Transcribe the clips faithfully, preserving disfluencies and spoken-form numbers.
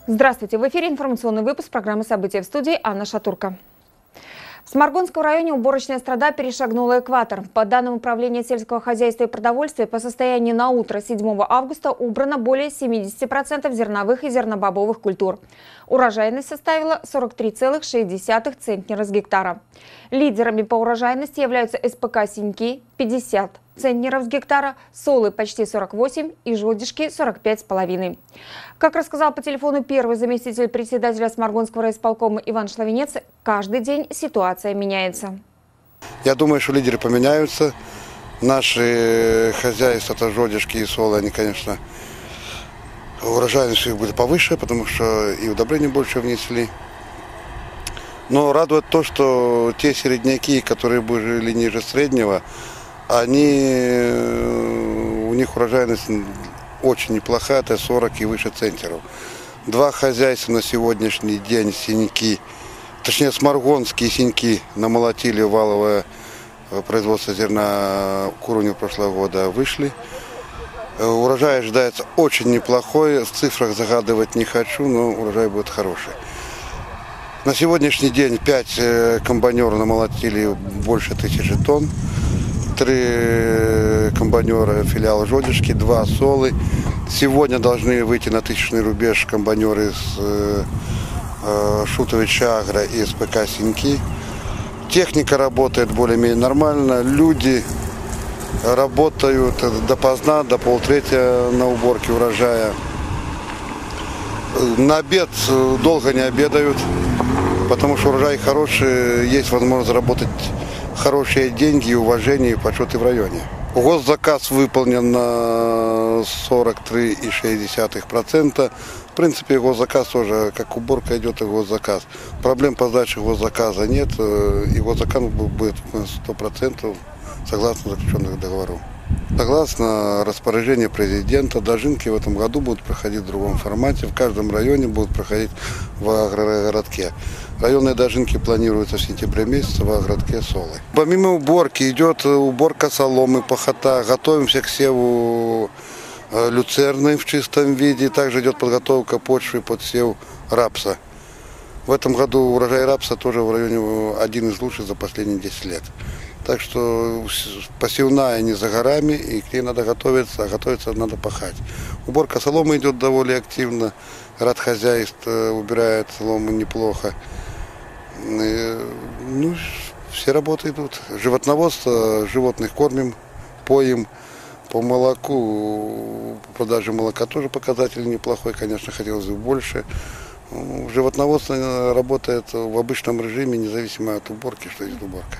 Здравствуйте! В эфире информационный выпуск программы «События», в студии Анна Шатурка. В Сморгонском районе уборочная страда перешагнула экватор. По данным Управления сельского хозяйства и продовольствия, по состоянию на утро седьмого августа убрано более семидесяти процентов зерновых и зернобобовых культур. Урожайность составила сорок три целых шесть десятых центнера с гектара. Лидерами по урожайности являются СПК «Синьки» – пятьдесят центнеров с гектара, Солы – почти сорок восемь и Жодишки – сорок пять с половиной. Как рассказал по телефону первый заместитель председателя Сморгонского райисполкома Иван Шлавенец, каждый день ситуация меняется. Я думаю, что лидеры поменяются. Наши хозяйства, это Жодишки и Солы, они, конечно, урожайность их будет повыше, потому что и удобрения больше внесли. Но радует то, что те середняки, которые были ниже среднего, они, у них урожайность очень неплохая, это сорок и выше центнеров. Два хозяйства на сегодняшний день, Синьки, точнее Сморгонские Синьки, намолотили валовое производство зерна к уровню прошлого года, вышли. Урожай ожидается очень неплохой, в цифрах загадывать не хочу, но урожай будет хороший. На сегодняшний день пять комбайнеров намолотили больше тысячи тонн. Три комбайнера филиала Жодишки, два Солы. Сегодня должны выйти на тысячный рубеж комбайнеры из э, Шутовича Агро и СПК «Синьки». Техника работает более-менее нормально. Люди работают допоздна, до полтретьего на уборке урожая. На обед долго не обедают, потому что урожай хороший, есть возможность заработать хорошие деньги, уважение и почеты в районе. Госзаказ выполнен на сорок три и шесть десятых процента. В принципе, госзаказ тоже, как уборка идет, и госзаказ. Проблем по сдаче госзаказа нет, и госзаказ будет сто процентов согласно заключенных договоров. Согласно распоряжению президента, дожинки в этом году будут проходить в другом формате. В каждом районе будут проходить в агрогородке. Районные дожинки планируются в сентябре месяце в агрогородке Солы. Помимо уборки идет уборка соломы, пахота. Готовимся к севу люцерны в чистом виде. Также идет подготовка почвы под сев рапса. В этом году урожай рапса тоже в районе один из лучших за последние десять лет. Так что посевная не за горами, и к ней надо готовиться, а готовиться надо пахать. Уборка соломы идет довольно активно, радхозяйство убирает солому неплохо. Ну, все работы идут. Животноводство, животных кормим, поим. По молоку, по продаже молока тоже показатель неплохой, конечно, хотелось бы больше. Животноводство работает в обычном режиме, независимо от уборки, что есть уборка.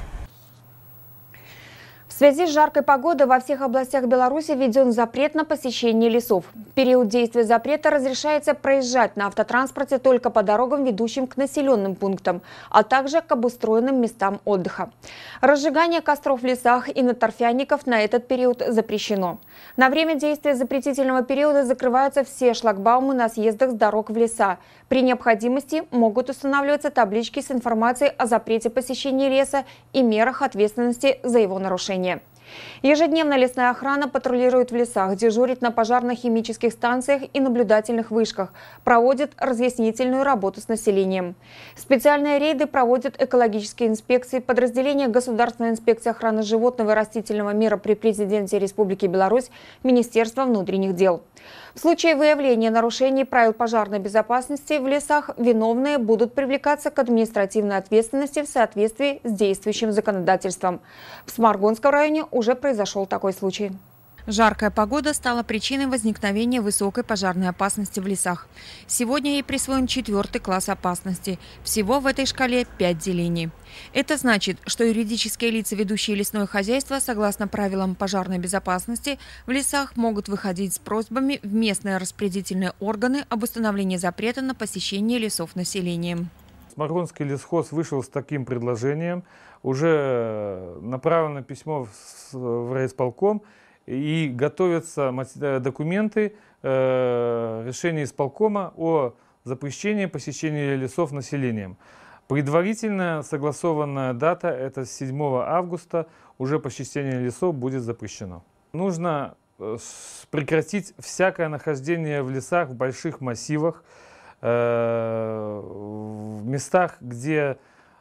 В связи с жаркой погодой во всех областях Беларуси введен запрет на посещение лесов. В период действия запрета разрешается проезжать на автотранспорте только по дорогам, ведущим к населенным пунктам, а также к обустроенным местам отдыха. Разжигание костров в лесах и на торфяников на этот период запрещено. На время действия запретительного периода закрываются все шлагбаумы на съездах с дорог в леса. При необходимости могут устанавливаться таблички с информацией о запрете посещения леса и мерах ответственности за его нарушение. Ежедневно лесная охрана патрулирует в лесах, дежурит на пожарно-химических станциях и наблюдательных вышках, проводит разъяснительную работу с населением. Специальные рейды проводят экологические инспекции, подразделения Государственной инспекции охраны животного и растительного мира при президенте Республики Беларусь, Министерства внутренних дел. В случае выявления нарушений правил пожарной безопасности в лесах виновные будут привлекаться к административной ответственности в соответствии с действующим законодательством. В Сморгонском районе уже произошел такой случай. Жаркая погода стала причиной возникновения высокой пожарной опасности в лесах. Сегодня ей присвоен четвертый класс опасности. Всего в этой шкале пять делений. Это значит, что юридические лица, ведущие лесное хозяйство, согласно правилам пожарной безопасности, в лесах могут выходить с просьбами в местные распорядительные органы об установлении запрета на посещение лесов населением. Сморгонский лесхоз вышел с таким предложением. Уже направлено письмо в райисполком. И готовятся документы э, решения исполкома о запрещении посещения лесов населением. Предварительно согласованная дата – это седьмого августа, уже посещение лесов будет запрещено. Нужно прекратить всякое нахождение в лесах, в больших массивах, э, в местах, где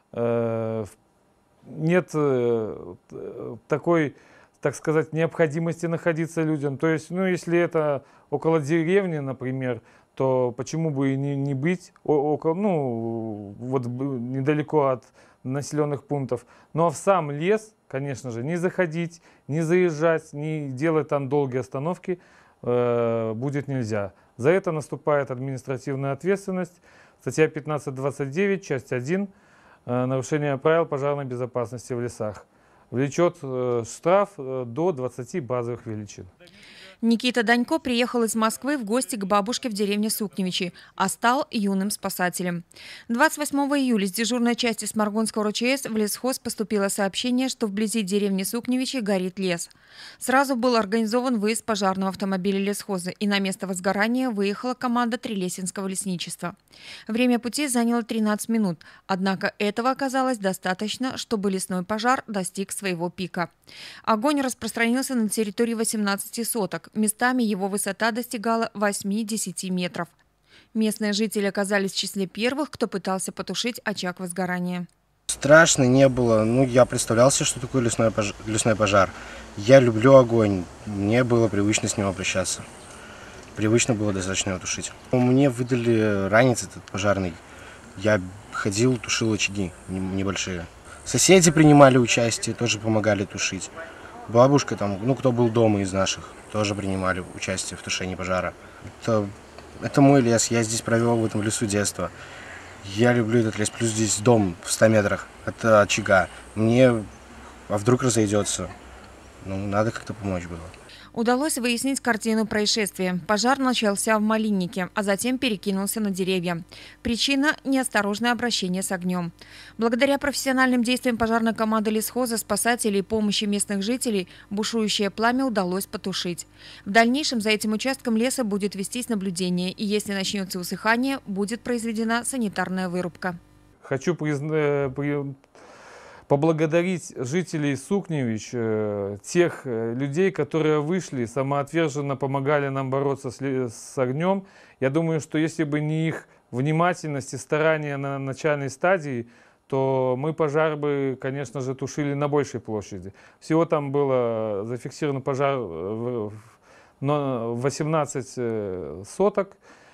э, нет э, такой, так сказать, необходимости находиться людям. То есть, ну, если это около деревни, например, то почему бы и не, не быть около, ну, вот недалеко от населенных пунктов. Ну а в сам лес, конечно же, не заходить, не заезжать, не делать там долгие остановки э, будет нельзя. За это наступает административная ответственность. Статья пятнадцать двадцать девять, часть один. Э, нарушение правил пожарной безопасности в лесах. Влечет э, штраф э, до двадцати базовых величин. Никита Данько приехал из Москвы в гости к бабушке в деревне Сукневичи, а стал юным спасателем. двадцать восьмого июля с дежурной части Сморгонского РОЧС в лесхоз поступило сообщение, что вблизи деревни Сукневичи горит лес. Сразу был организован выезд пожарного автомобиля лесхоза, и на место возгорания выехала команда Трилесинского лесничества. Время пути заняло тринадцать минут, однако этого оказалось достаточно, чтобы лесной пожар достиг своего пика. Огонь распространился на территории восемнадцати соток. Местами его высота достигала восьми-десяти метров. Местные жители оказались в числе первых, кто пытался потушить очаг возгорания. Страшно не было. Ну, я представлял себе, что такое лесной пожар, лесной пожар. Я люблю огонь. Мне было привычно с ним обращаться. Привычно было достаточно его тушить. Мне выдали ранец этот пожарный. Я ходил, тушил очаги небольшие. Соседи принимали участие, тоже помогали тушить. Бабушка там, ну, кто был дома из наших, тоже принимали участие в тушении пожара. Это, это мой лес, я здесь провел в этом лесу детство. Я люблю этот лес, плюс здесь дом в ста метрах от очага. Мне, а вдруг разойдется, ну, надо как-то помочь было. Удалось выяснить картину происшествия. Пожар начался в малиннике, а затем перекинулся на деревья. Причина – неосторожное обращение с огнем. Благодаря профессиональным действиям пожарной команды лесхоза, спасателей и помощи местных жителей бушующее пламя удалось потушить. В дальнейшем за этим участком леса будет вестись наблюдение, и если начнется усыхание, будет произведена санитарная вырубка. Хочу признать... поблагодарить жителей Сукневич, тех людей, которые вышли, самоотверженно помогали нам бороться с, с огнем. Я думаю, что если бы не их внимательность и старания на начальной стадии, то мы пожар бы, конечно же, тушили на большей площади. Всего там было зафиксирован пожар в восемнадцать соток.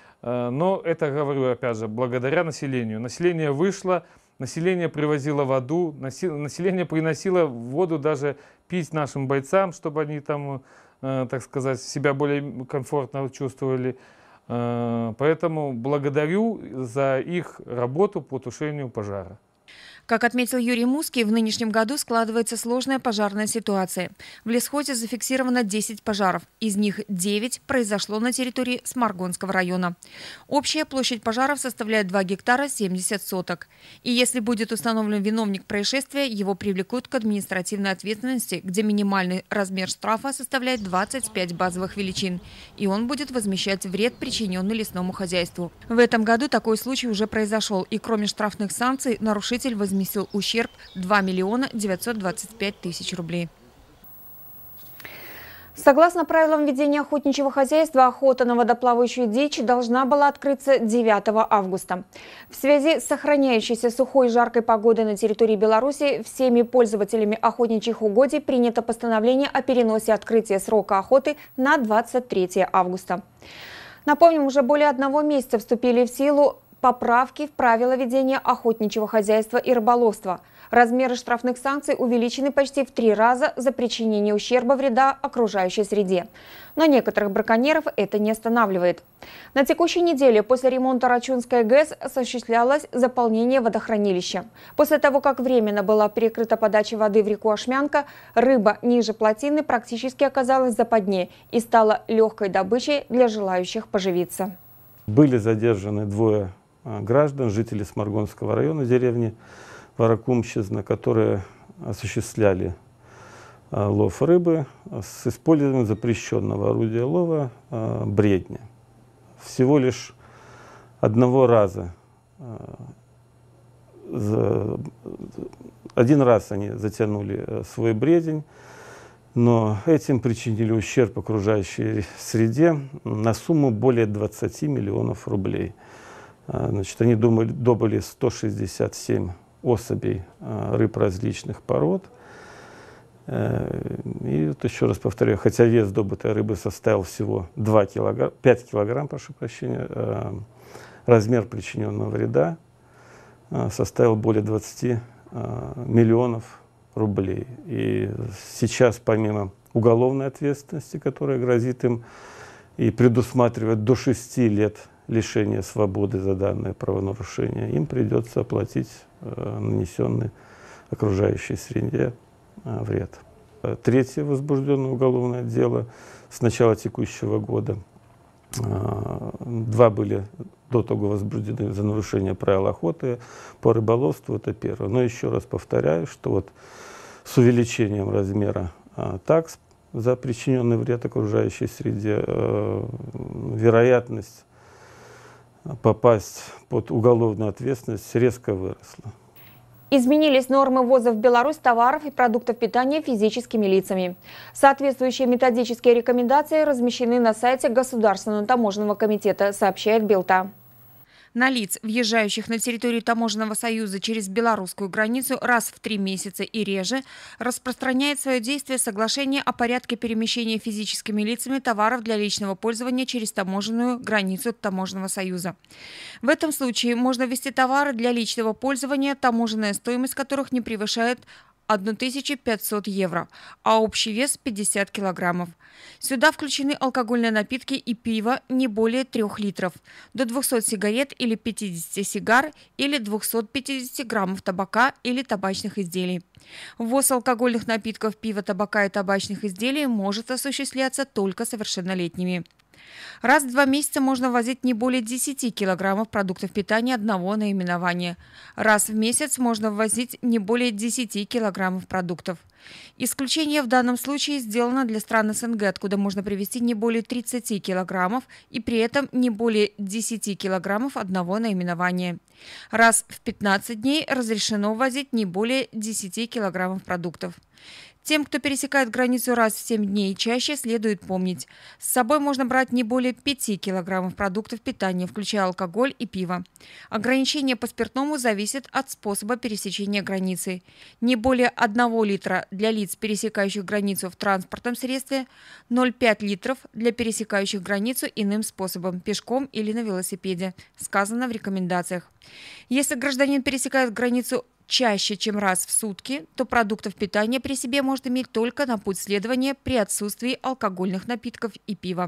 Но это, говорю, опять же, благодаря населению. Население вышло. Население привозило воду, население приносило воду даже пить нашим бойцам, чтобы они там, э, так сказать, себя более комфортно чувствовали. Э, поэтому благодарю за их работу по тушению пожара. Как отметил Юрий Муский, в нынешнем году складывается сложная пожарная ситуация. В лесхозе зафиксировано десять пожаров. Из них девять произошло на территории Сморгонского района. Общая площадь пожаров составляет два гектара семьдесят соток. И если будет установлен виновник происшествия, его привлекут к административной ответственности, где минимальный размер штрафа составляет двадцать пять базовых величин. И он будет возмещать вред, причиненный лесному хозяйству. В этом году такой случай уже произошел. И кроме штрафных санкций, нарушитель возместил возместил ущерб два миллиона девятьсот двадцать пять тысяч рублей. Согласно правилам ведения охотничьего хозяйства, охота на водоплавающую дичь должна была открыться девятого августа. В связи с сохраняющейся сухой и жаркой погодой на территории Беларуси всеми пользователями охотничьих угодий принято постановление о переносе открытия срока охоты на двадцать третье августа. Напомним, уже более одного месяца вступили в силу поправки в правила ведения охотничьего хозяйства и рыболовства. Размеры штрафных санкций увеличены почти в три раза за причинение ущерба вреда окружающей среде. Но некоторых браконьеров это не останавливает. На текущей неделе после ремонта Рачунской ГЭС осуществлялось заполнение водохранилища. После того, как временно была перекрыта подача воды в реку Ашмянка, рыба ниже плотины практически оказалась в западне и стала легкой добычей для желающих поживиться. Были задержаны двое граждан, жители Сморгонского района, деревни Варакумщизна, которые осуществляли лов рыбы с использованием запрещенного орудия лова бредня. Всего лишь одного раза, один раз они затянули свой бредень, но этим причинили ущерб окружающей среде на сумму более двадцати миллионов рублей. Значит, они думали, добыли сто шестьдесят семь особей рыб различных пород. И вот еще раз повторяю, хотя вес добытой рыбы составил всего два килограмма, пять килограмм, прошу прощения, размер причиненного вреда составил более двадцати миллионов рублей. И сейчас, помимо уголовной ответственности, которая грозит им и предусматривает до шести лет лишения свободы за данное правонарушение, им придется оплатить нанесенный окружающей среде вред. Третье возбужденное уголовное дело с начала текущего года. Два были до того возбуждены за нарушение правил охоты по рыболовству, это первое. Но еще раз повторяю, что вот с увеличением размера такс за причиненный вред окружающей среде вероятность попасть под уголовную ответственность резко выросла. Изменились нормы ввоза в Беларусь товаров и продуктов питания физическими лицами. Соответствующие методические рекомендации размещены на сайте Государственного таможенного комитета, сообщает Белта. На лиц, въезжающих на территорию Таможенного союза через белорусскую границу раз в три месяца и реже, распространяет свое действие соглашение о порядке перемещения физическими лицами товаров для личного пользования через таможенную границу Таможенного союза. В этом случае можно ввести товары для личного пользования, таможенная стоимость которых не превышает тысячу пятьсот евро, а общий вес пятьдесят килограммов. Сюда включены алкогольные напитки и пиво не более трех литров, до двухсот сигарет или пятидесяти сигар или двухсот пятидесяти граммов табака или табачных изделий. Ввоз алкогольных напитков, пива, табака и табачных изделий может осуществляться только совершеннолетними. Раз в два месяца можно возить не более десяти килограммов продуктов питания одного наименования. Раз в месяц можно ввозить не более десяти килограммов продуктов. Исключение в данном случае сделано для стран СНГ, откуда можно привезти не более тридцати килограммов и при этом не более десяти килограммов одного наименования. Раз в пятнадцать дней разрешено ввозить не более десяти килограммов продуктов. Тем, кто пересекает границу раз в семь дней и чаще, следует помнить. С собой можно брать не более пяти килограммов продуктов питания, включая алкоголь и пиво. Ограничение по спиртному зависит от способа пересечения границы. Не более одного литра для лиц, пересекающих границу в транспортном средстве, ноль целых пять литров для пересекающих границу иным способом, пешком или на велосипеде, сказано в рекомендациях. Если гражданин пересекает границу чаще, чем раз в сутки, то продуктов питания при себе может иметь только на путь следования при отсутствии алкогольных напитков и пива.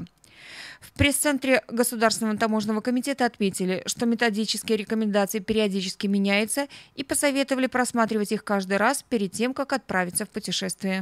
В пресс-центре Государственного таможенного комитета отметили, что методические рекомендации периодически меняются и посоветовали просматривать их каждый раз перед тем, как отправиться в путешествие.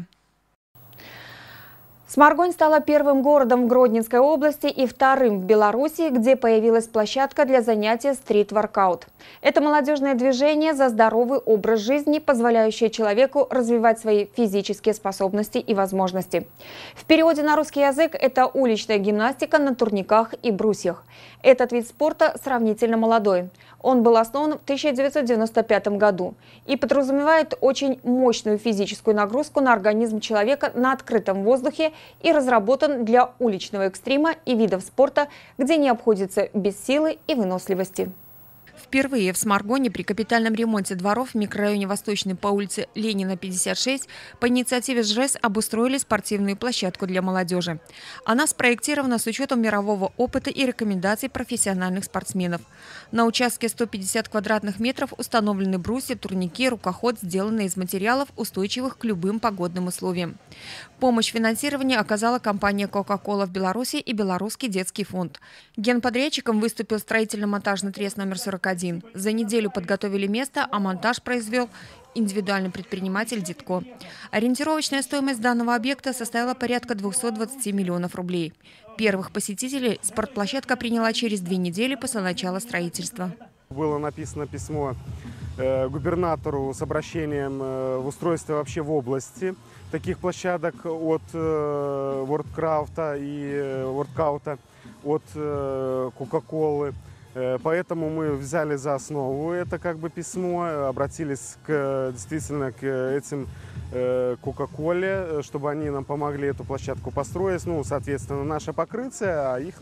Сморгонь стала первым городом в Гродненской области и вторым в Беларуси, где появилась площадка для занятия стрит-воркаут. Это молодежное движение за здоровый образ жизни, позволяющее человеку развивать свои физические способности и возможности. В переводе на русский язык это уличная гимнастика на турниках и брусьях. Этот вид спорта сравнительно молодой. Он был основан в тысяча девятьсот девяносто пятом году и подразумевает очень мощную физическую нагрузку на организм человека на открытом воздухе и разработан для уличного экстрима и видов спорта, где не обходится без силы и выносливости. Впервые в Сморгоне при капитальном ремонте дворов в микрорайоне Восточный по улице Ленина, пятьдесят шесть по инициативе ЖЭС обустроили спортивную площадку для молодежи. Она спроектирована с учетом мирового опыта и рекомендаций профессиональных спортсменов. На участке сто пятьдесят квадратных метров установлены брусья, турники, рукоход, сделанные из материалов, устойчивых к любым погодным условиям. Помощь в финансировании оказала компания «Кока-кола» в Беларуси и Белорусский детский фонд. Генподрядчиком выступил строительно-монтажный трест номер сорок один. За неделю подготовили место, а монтаж произвел индивидуальный предприниматель «Дитко». Ориентировочная стоимость данного объекта составила порядка двухсот двадцати миллионов рублей. Первых посетителей спортплощадка приняла через две недели после начала строительства. Было написано письмо э, губернатору с обращением э, в устройство вообще в области таких площадок от э, Вордкрафта и э, Вордкаута, от э, Кока-колы. Поэтому мы взяли за основу это как бы письмо, обратились к, действительно к этим Кока-Коле, чтобы они нам помогли эту площадку построить. Ну, соответственно, наше покрытие, а их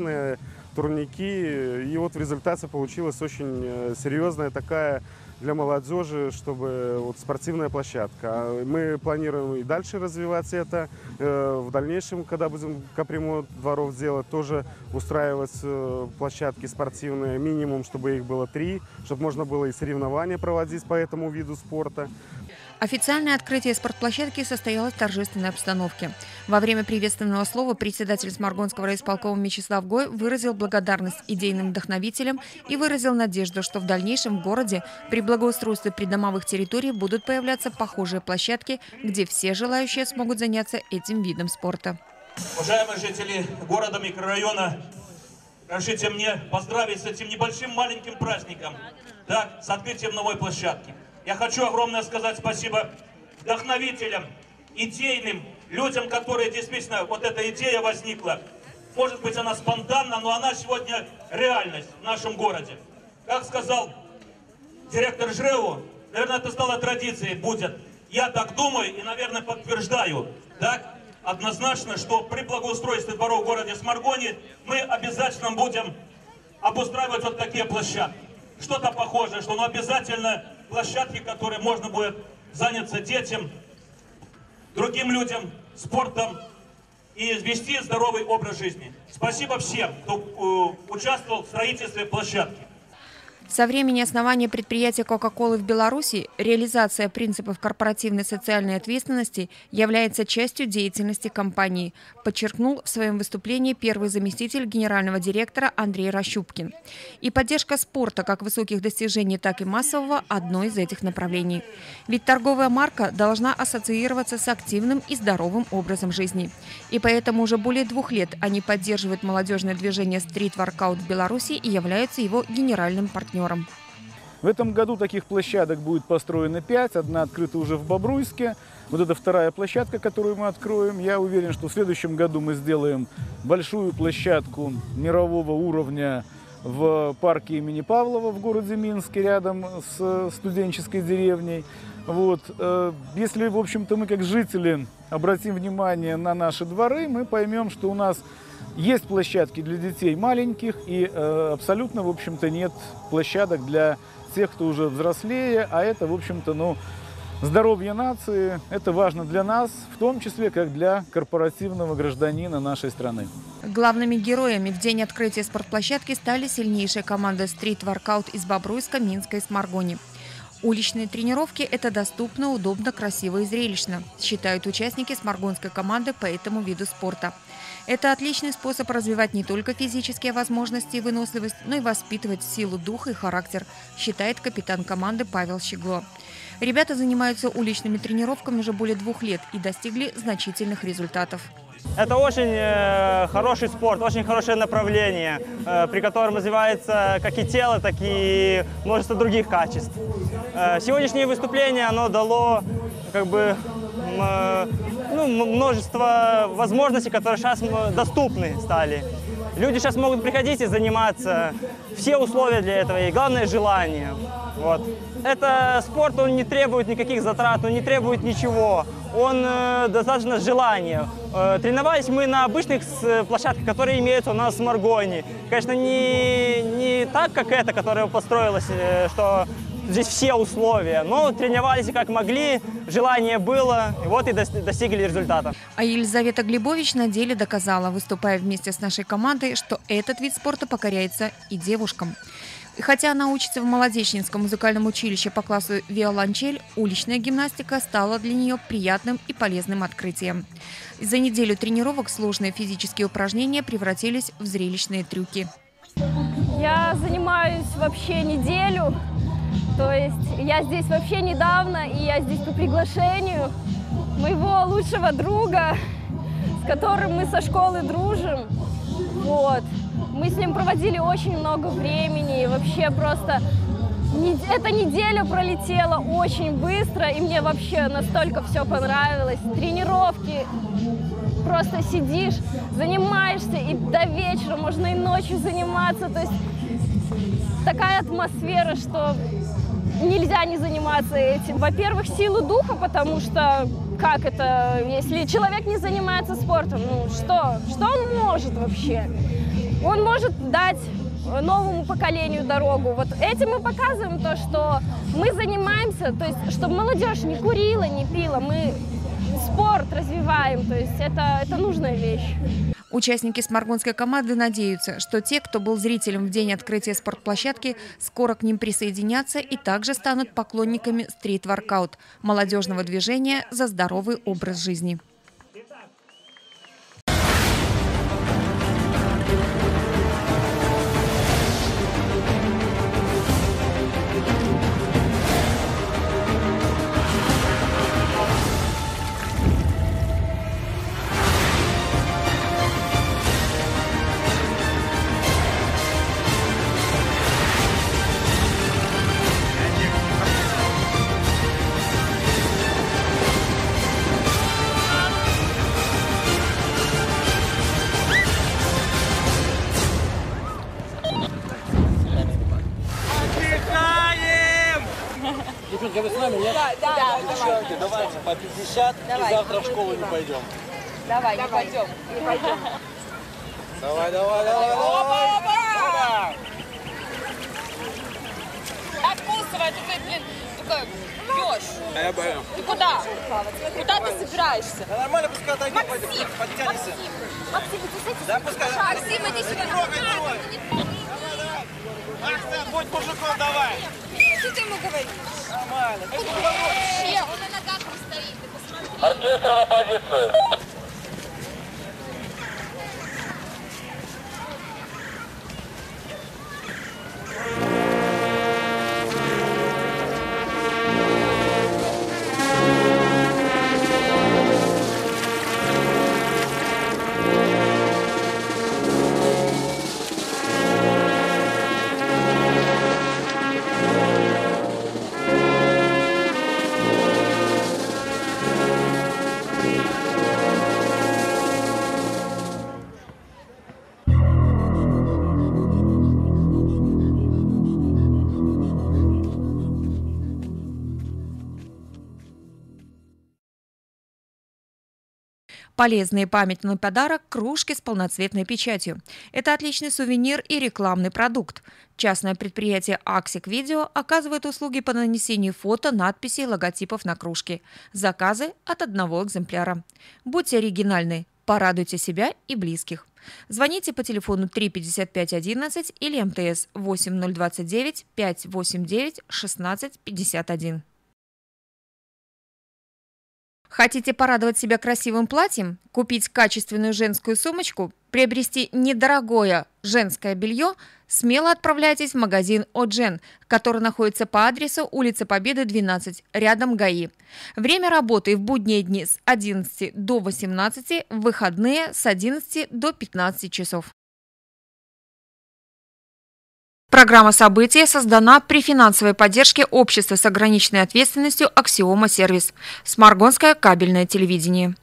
турники. И вот в результате получилась очень серьезная такая для молодежи, чтобы вот спортивная площадка. Мы планируем и дальше развивать это. В дальнейшем, когда будем капремонт дворов делать, тоже устраивать площадки спортивные, минимум, чтобы их было три, чтобы можно было и соревнования проводить по этому виду спорта. Официальное открытие спортплощадки состоялось в торжественной обстановке. Во время приветственного слова председатель Сморгонского райисполкома Мячеслав Гой выразил благодарность идейным вдохновителям и выразил надежду, что в дальнейшем в городе при благоустройстве придомовых территорий будут появляться похожие площадки, где все желающие смогут заняться этим видом спорта. Уважаемые жители города, микрорайона, разрешите мне поздравить с этим небольшим маленьким праздником, да, с открытием новой площадки. Я хочу огромное сказать спасибо вдохновителям, идейным людям, которые действительно, вот эта идея возникла. Может быть, она спонтанна, но она сегодня реальность в нашем городе. Как сказал директор ЖРЭУ, наверное, это стало традицией, будет. Я так думаю и, наверное, подтверждаю, так, однозначно, что при благоустройстве дворов в городе Сморгоне мы обязательно будем обустраивать вот такие площадки. Что-то похожее, что ну, обязательно площадки, которые можно будет заняться детям, другим людям, спортом и вести здоровый образ жизни. Спасибо всем, кто э, участвовал в строительстве площадки. Со времени основания предприятия «Кока-колы» в Беларуси реализация принципов корпоративной социальной ответственности является частью деятельности компании, подчеркнул в своем выступлении первый заместитель генерального директора Андрей Рощупкин. И поддержка спорта как высоких достижений, так и массового – одно из этих направлений. Ведь торговая марка должна ассоциироваться с активным и здоровым образом жизни. И поэтому уже более двух лет они поддерживают молодежное движение «Стрит-воркаут» в Беларуси и являются его генеральным партнером. В этом году таких площадок будет построено пять, одна открыта уже в Бобруйске. Вот это вторая площадка, которую мы откроем. Я уверен, что в следующем году мы сделаем большую площадку мирового уровня в парке имени Павлова в городе Минске, рядом с студенческой деревней. Вот. Если, в общем-то, мы как жители обратим внимание на наши дворы, мы поймем, что у нас есть площадки для детей маленьких и э, абсолютно, в общем-то, нет площадок для тех, кто уже взрослее, а это, в общем-то, ну, здоровье нации, это важно для нас, в том числе, как для корпоративного гражданина нашей страны. Главными героями в день открытия спортплощадки стали сильнейшие команды «Стрит-воркаут» из Бобруйска, Минска и Сморгони. Уличные тренировки – это доступно, удобно, красиво и зрелищно, считают участники сморгонской команды по этому виду спорта. Это отличный способ развивать не только физические возможности и выносливость, но и воспитывать силу духа и характер, считает капитан команды Павел Щегло. Ребята занимаются уличными тренировками уже более двух лет и достигли значительных результатов. Это очень э, хороший спорт, очень хорошее направление, э, при котором развивается как и тело, так и множество других качеств. Э, сегодняшнее выступление оно дало как бы, э, ну, множество возможностей, которые сейчас доступны стали. Люди сейчас могут приходить и заниматься, все условия для этого, и главное желание. Вот. Это спорт, он не требует никаких затрат, он не требует ничего, он э, достаточно желания. Э, тренировались мы на обычных площадках, которые имеются у нас в Сморгоне. Конечно, не, не так, как эта, которая построилась, э, что здесь все условия, но тренировались как могли, желание было, и вот и достигли результата. А Елизавета Глебович на деле доказала, выступая вместе с нашей командой, что этот вид спорта покоряется и девушкам. И хотя она учится в Молодечнинском музыкальном училище по классу виолончель, уличная гимнастика стала для нее приятным и полезным открытием. За неделю тренировок сложные физические упражнения превратились в зрелищные трюки. Я занимаюсь вообще неделю, то есть я здесь вообще недавно, и я здесь по приглашению моего лучшего друга, с которым мы со школы дружим. Вот. Мы с ним проводили очень много времени, и вообще просто эта неделя пролетела очень быстро, и мне вообще настолько все понравилось. Тренировки, просто сидишь, занимаешься, и до вечера, можно и ночью заниматься, то есть такая атмосфера, что нельзя не заниматься этим. Во-первых, силу духа, потому что как это, если человек не занимается спортом, ну что, что он может вообще? Он может дать новому поколению дорогу. Вот этим мы показываем то, что мы занимаемся, то есть, чтобы молодежь не курила, не пила, мы спорт развиваем, то есть это, это нужная вещь. Участники сморгонской команды надеются, что те, кто был зрителем в день открытия спортплощадки, скоро к ним присоединятся и также станут поклонниками стрит-воркаут – молодежного движения за здоровый образ жизни. Вы с нами, нет? Да, да, да. Девчонки, давайте по пятьдесят давай. И завтра в школу не пойдем. Давай, не пойдем, не пойдем. Давай, давай, давай, давай. Опа! Откусывай, ты, блин, только пьешь. А я боюсь. Ты куда? Куда ты собираешься? Да нормально, пускай отойдет, пойдем, подтянемся. Максим, иди с этим. Да, пускай. Максим, иди сюда. Трогай, трогай. Максим, будь мужиком, давай. Что ты ему говоришь? Нормально. Вообще, он на ногах не стоит, ты посмотри. Оркестр на позицию. Полезный памятный подарок – кружки с полноцветной печатью. Это отличный сувенир и рекламный продукт. Частное предприятие «Аксик Видео» оказывает услуги по нанесению фото, надписей, логотипов на кружки. Заказы от одного экземпляра. Будьте оригинальны, порадуйте себя и близких. Звоните по телефону три пятьдесят пять одиннадцать или МТС восемь ноль двадцать девять пятьсот восемьдесят девять шестнадцать пятьдесят один. Хотите порадовать себя красивым платьем, купить качественную женскую сумочку, приобрести недорогое женское белье? Смело отправляйтесь в магазин «Оджен», который находится по адресу улица Победы, двенадцать, рядом ГАИ. Время работы в будние дни с одиннадцати до восемнадцати, в выходные с одиннадцати до пятнадцати часов. Программа события создана при финансовой поддержке общества с ограниченной ответственностью «Аксиома Сервис». Сморгонское кабельное телевидение.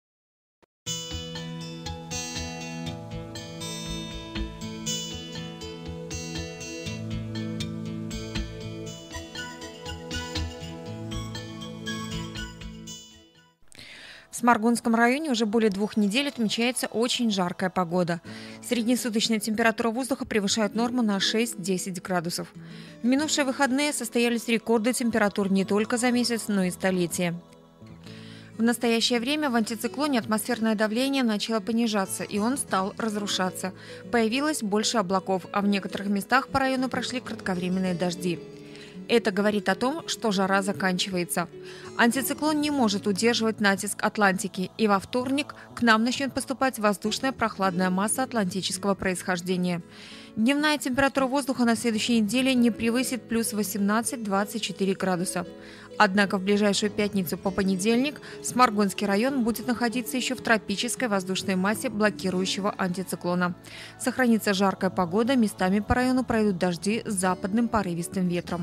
В Сморгонском районе уже более двух недель отмечается очень жаркая погода. Среднесуточная температура воздуха превышает норму на шесть-десять градусов. В минувшие выходные состоялись рекорды температур не только за месяц, но и столетие. В настоящее время в антициклоне атмосферное давление начало понижаться, и он стал разрушаться. Появилось больше облаков, а в некоторых местах по району прошли кратковременные дожди. Это говорит о том, что жара заканчивается. Антициклон не может удерживать натиск Атлантики, и во вторник к нам начнет поступать воздушная прохладная масса атлантического происхождения. Дневная температура воздуха на следующей неделе не превысит плюс восемнадцать - двадцать четыре градуса. Однако в ближайшую пятницу по понедельник Сморгонский район будет находиться еще в тропической воздушной массе блокирующего антициклона. Сохранится жаркая погода, местами по району пройдут дожди с западным порывистым ветром.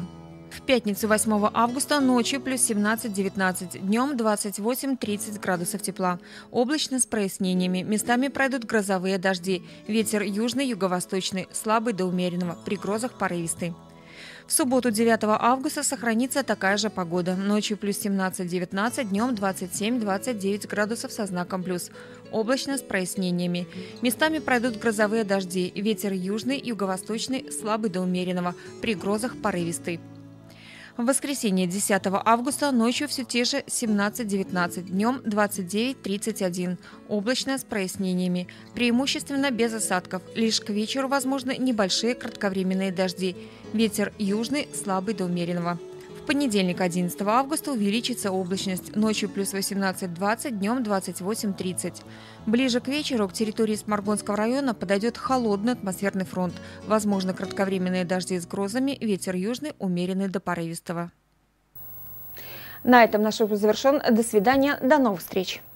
В пятницу восьмого августа ночью плюс семнадцать-девятнадцать, днем двадцать восемь-тридцать градусов тепла. Облачно с прояснениями. Местами пройдут грозовые дожди. Ветер южный, юго-восточный, слабый до умеренного, при грозах порывистый. В субботу девятого августа сохранится такая же погода. Ночью плюс семнадцать-девятнадцать, днем двадцать семь-двадцать девять градусов со знаком плюс. Облачно с прояснениями. Местами пройдут грозовые дожди. Ветер южный, юго-восточный, слабый до умеренного, при грозах порывистый. В воскресенье десятого августа ночью все те же семнадцать-девятнадцать, днем двадцать девять-тридцать один. Облачно с прояснениями. Преимущественно без осадков. Лишь к вечеру возможны небольшие кратковременные дожди. Ветер южный, слабый до умеренного. В понедельник одиннадцатого августа увеличится облачность. Ночью плюс восемнадцать-двадцать, днем двадцать восемь-тридцать. Ближе к вечеру к территории Сморгонского района подойдет холодный атмосферный фронт. Возможно, кратковременные дожди с грозами, ветер южный, умеренный до порывистого. На этом наш выпуск завершен. До свидания, до новых встреч.